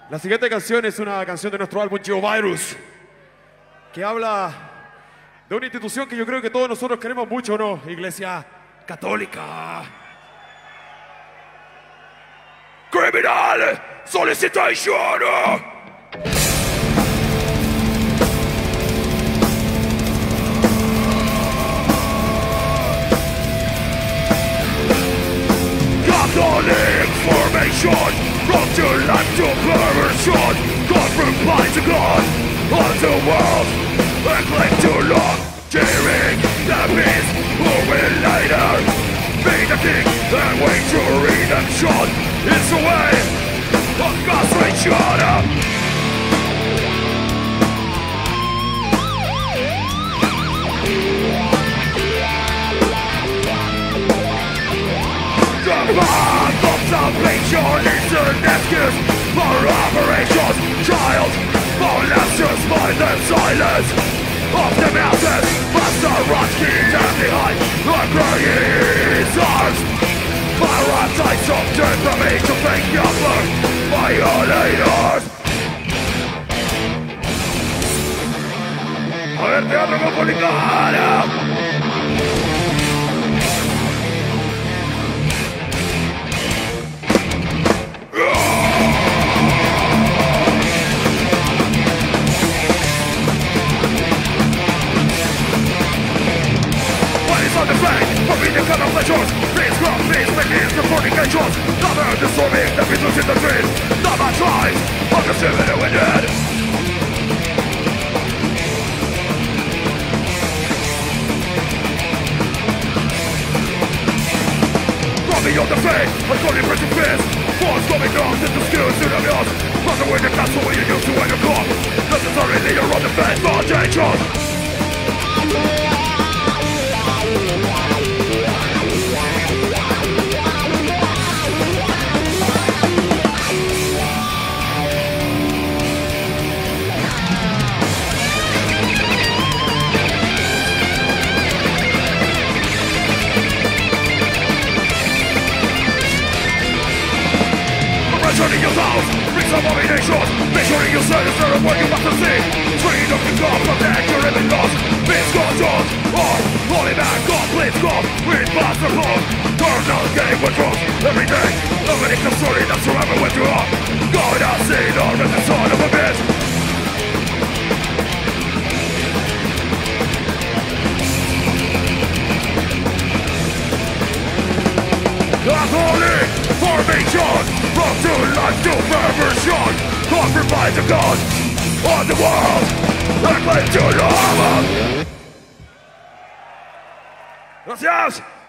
La siguiente canción es una canción de nuestro álbum Geovirus, que habla de una institución que yo creo que todos nosotros queremos mucho, ¿no? Iglesia Católica. Criminal Solicitation. Catholic formation, from to life to perversion, God from blind to God, on the world, and claim to law, cheering the beast who will later be the king and wait to redemption. It's the way of castration. The path of salvation is an excuse for operations. Child molesters by the silence of the mountains. Maserati down behind the crying arms. Parasites of death from me to fake number violators. A ver, teatro comunicado. For me to cut off the shores, please come, please make me the fornications. Never disturbing the beatles in the trees. Not my tries, I'm consuming the winded. From beyond the fate, I'm calling prison fist. Force coming down to the skills in the mirrors. From the way the castle where you used to wear your cloth. Necessary leader on the fence, not dangerous. Turning your house, bring some abominations. Make sure you say the spirit of what you must have seen. Train up the God from that you're living lost. This God's yours, or holy man, God please God. With master clothes, turn on game with drugs. Every day, nobody can story that's forever what you are. God has seen all as the son of a bitch. Catholic formation, from to life to perversion, compromise to God on the world, and claim to love. Gracias.